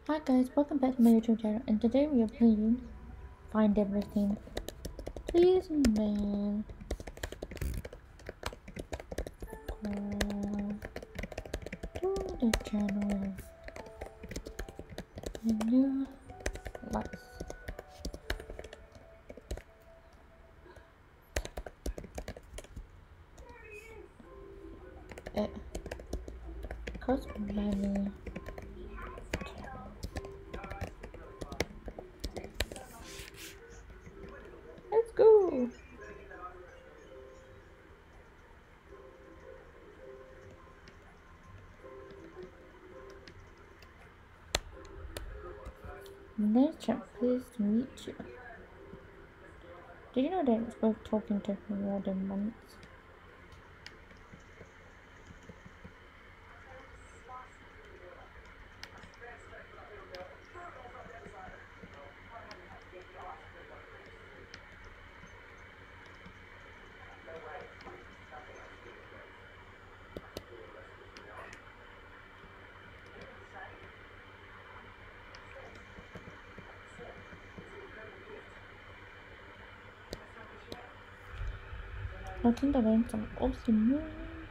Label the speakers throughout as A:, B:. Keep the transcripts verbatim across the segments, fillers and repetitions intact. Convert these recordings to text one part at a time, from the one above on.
A: Hi guys, welcome back to my YouTube channel, and today we are playing Find Everything. Please, man. Go to the channel. Menu. Likes. It costs money. Let's go. Nature, pleased to meet you. Did you know that it's worth talking to her more than once? I think I learned some awesome moves.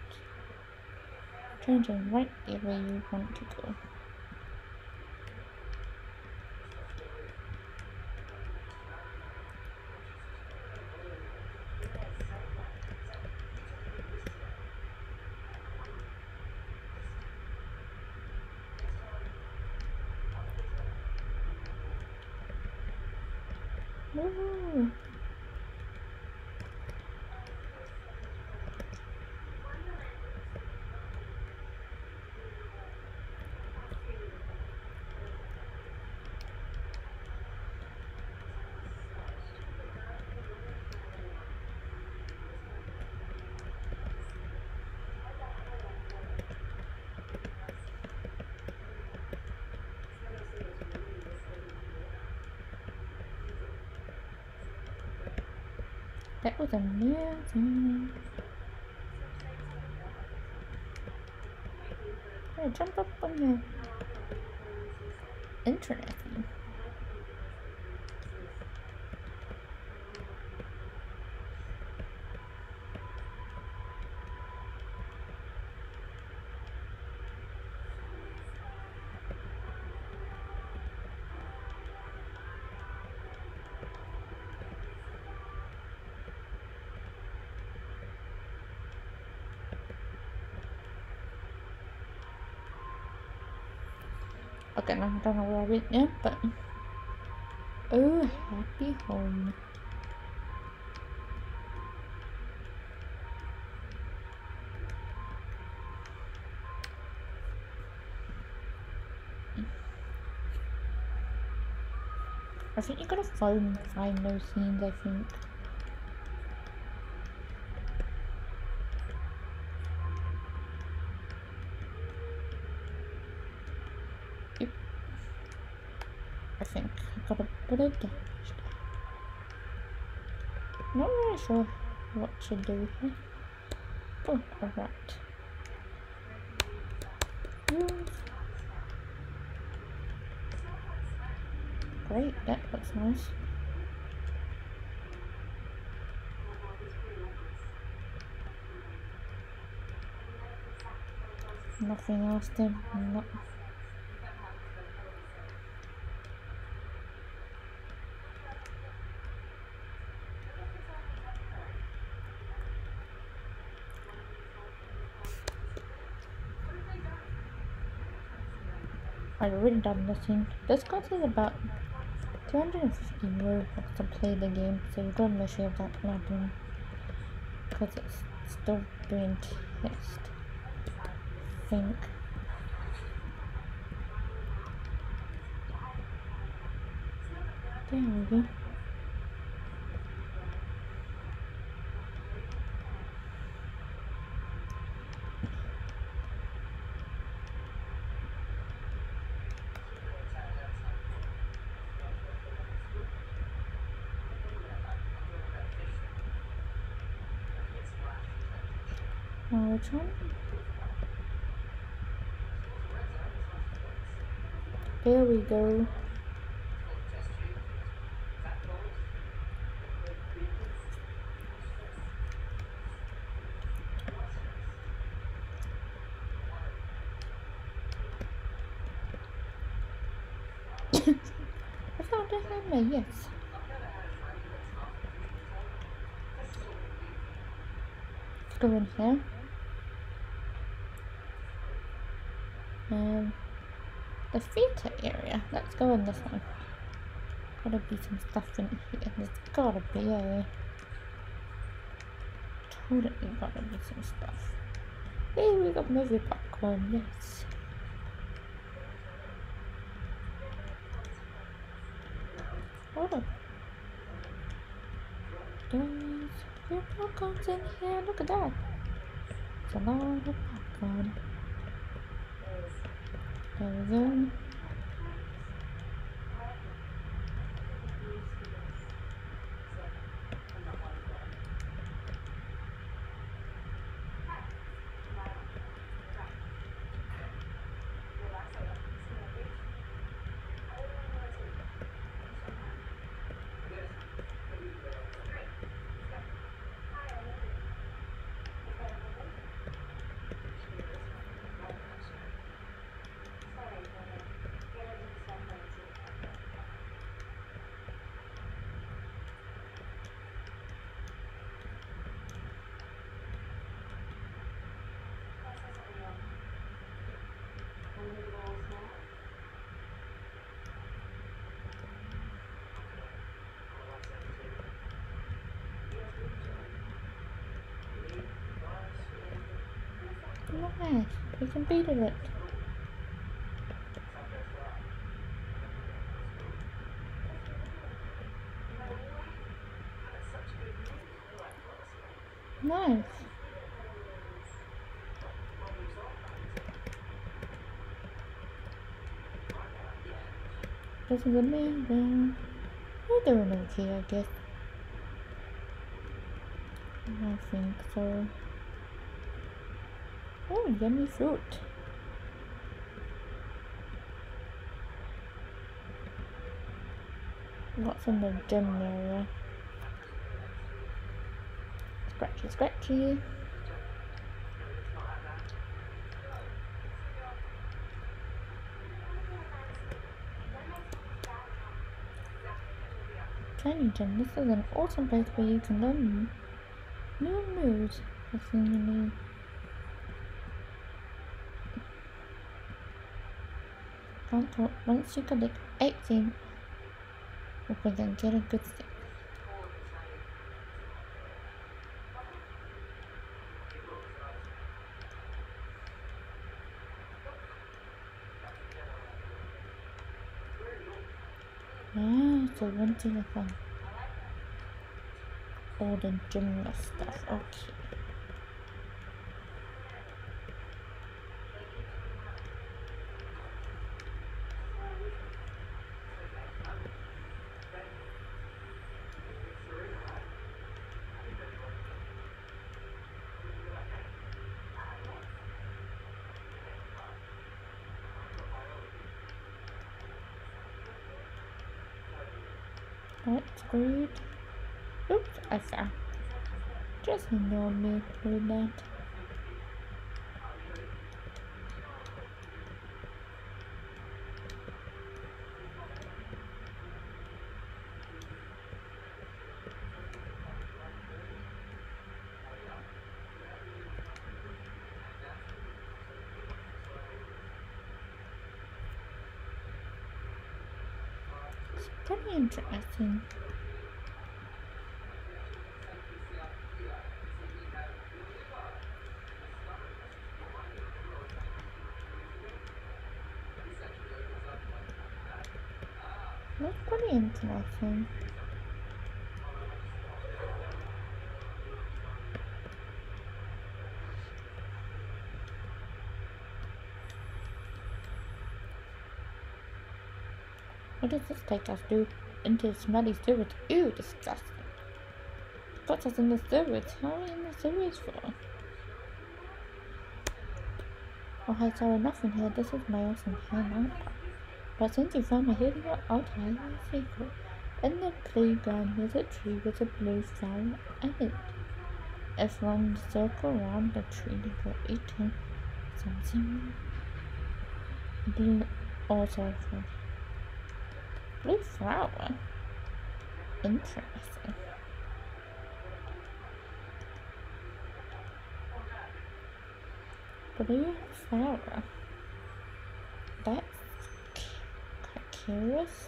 A: Changing right the way you want to go. Woo! That was amazing. Hey, jump up on the internet. Okay, I don't know where I went yet, but oh, happy home. I think you gotta find find those scenes. I think. Yep. I think I gotta put it down. Not really sure what to do here. Oh, alright. Great, that looks nice. Nothing else then. No. I've already done this thing. This cost is about two hundred fifty euros to play the game, so you don't make sure that happen because it's still being tested. I think. There we go. Now which one? Here we go. I found a hammer, yes. Let's go in here. Um, the theatre area. Let's go in this one. Gotta be some stuff in here. There's gotta be a... Totally gotta be some stuff. Hey, we got movie popcorn, yes. Oh. There's your popcorns in here. Look at that. It's a lot of popcorn. There we go. Nice. We completed it. Nice. This is amazing. We're doing okay, I guess. I think so. Oh, yummy fruit. What's in the gym area? Scratchy, scratchy. Tiny gym. This is an awesome place where you can learn new moves. That's all you need. Once you collect eighteen, we can get a good stick. Ah, so one to the fun. All the gymnast stuff, okay. That's great. Oops, I fell. Just ignore me with that. It's pretty interesting. That's pretty interesting. What does this take us to? Into smelly sewage. Ew, disgusting. Puts us in the sewage. How are we in the sewage for? Oh, hi, sorry, enough in here. This is my awesome hangout. But since you found a hidden, I'll tell you a secret. In the playground there's a tree with a blue flower in it. If one circle around the tree for eating something blue also for blue flower. Interesting. Blue flower. That's quite curious.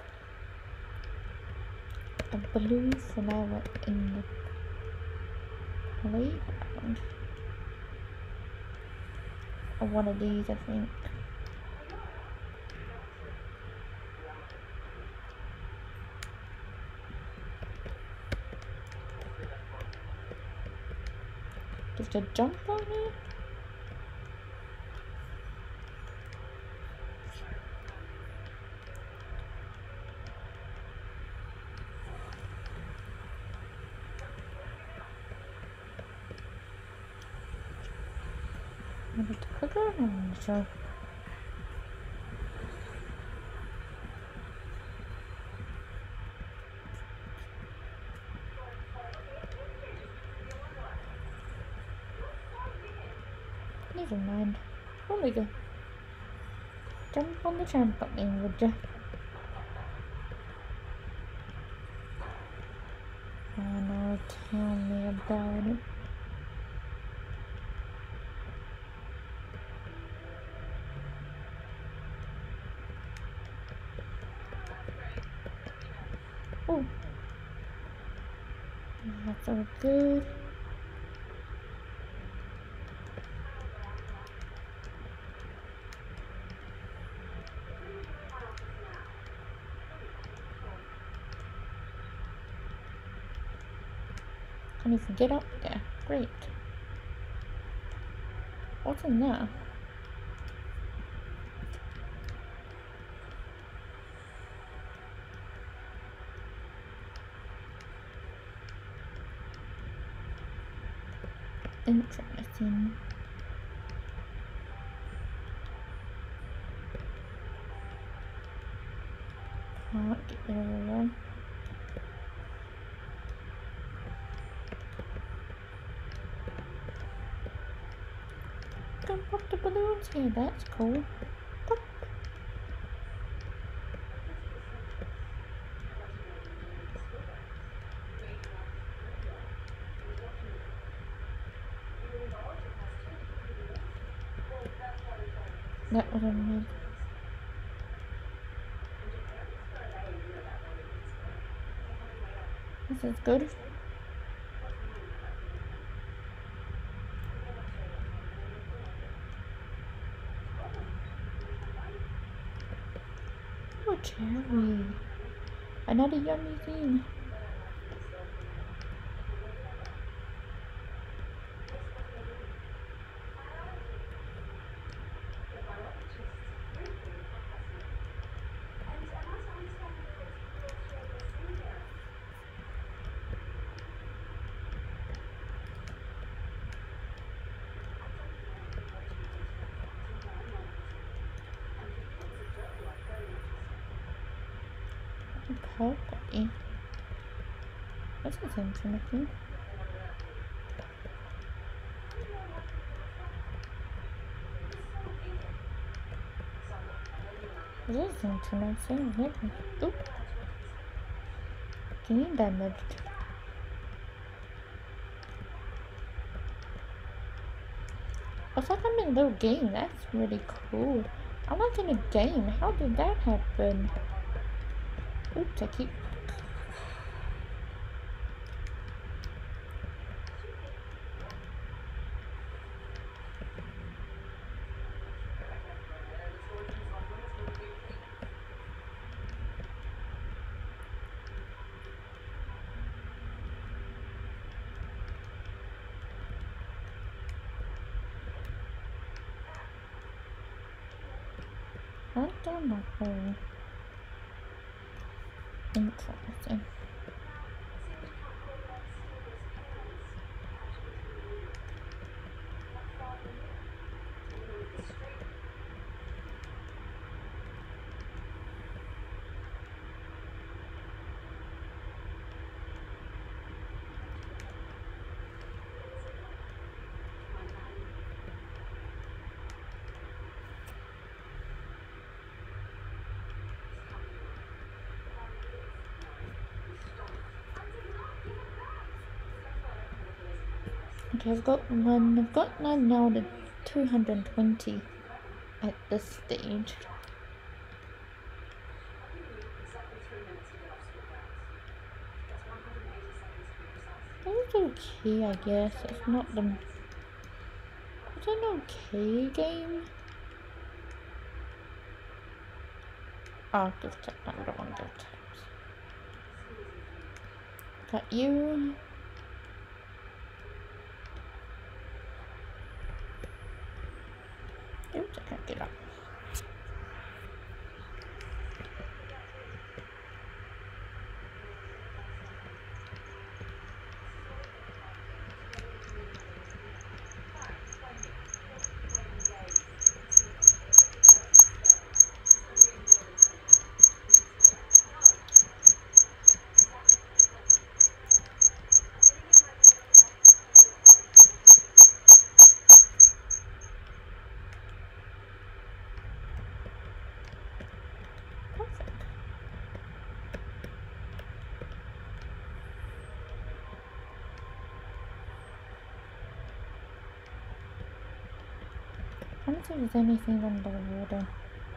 A: A blue flower in the playground. Or one of these, I think. Just a jump on it? Maybe it's quicker? I'm not sure. Never mind. Oh my god. Jump on the trampoline, would ya? Oh no, tell me about it. Oh. That's all good. Can you get up there? Great. What's in there? Interesting. Can't get there. Can pop the balloons here, that's cool. Pop. That was amazing. This is good. Oh, cherry. Another yummy thing. Okay. This is interesting. This is interesting. Maybe. Oop. Getting damaged. It's like I'm in a little game. That's really cool. I'm like in a game. How did that happen? Oops, I keep... I don't know. Interesting. Okay, I've got one. I've got nine now to two hundred twenty at this stage. It's okay, I guess. It's not the. It's an okay game. Oh, gift tap. I don't want gift taps. Got you. Oops, I can't get up. Perfect. I don't think there's anything under the water.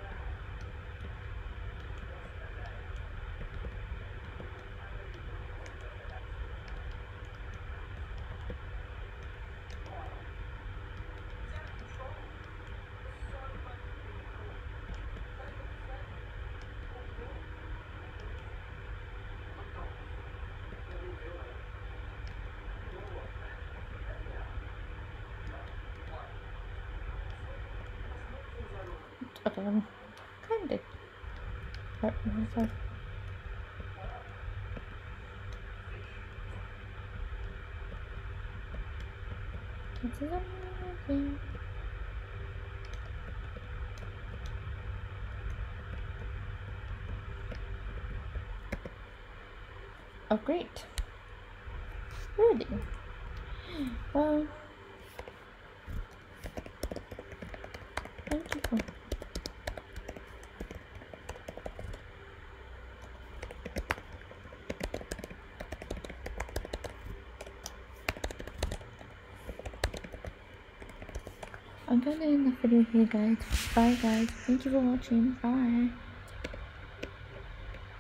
A: Okay, I'm kind of hurt myself. This is amazing. Oh, great. Ready. Well, thank you for. I'm gonna end the video here, guys. Bye, guys. Thank you for watching. Bye.